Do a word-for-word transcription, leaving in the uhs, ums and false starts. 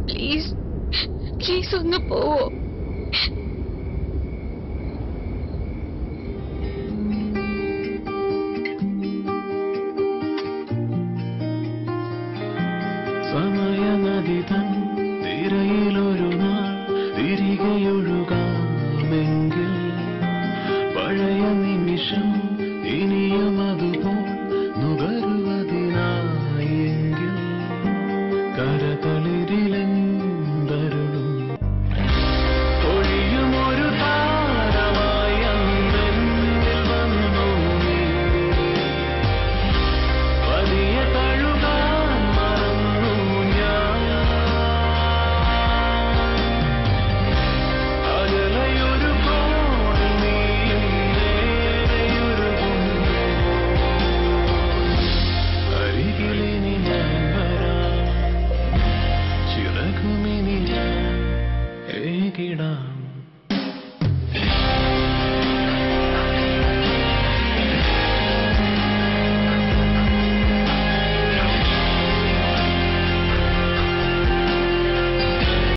Please please ഒന്ന് പോവോ? സമയനദിതൻ തിരയിലൊരു നാൾ തിരികെയൊഴുകാമെങ്കിൽ പഴയ നിമിഷം ഇനിയും അതുപോൽ നുകരുവതിനായെങ്കിൽ കരതളിരിലെന്തരുളും ഒഴിയുമൊരു താരമായി അന്നെന്നിൽ വന്നു നീ വലിയ തഴുകാൻ മറന്നു ഞാൻ അകലയൊരു കോണിൽ നീയും നേരെയൊരുകുന്നു അരികിലിനി ഞാൻ വരാം ചിറകുമിനി ഞാൻ ഏകിടാം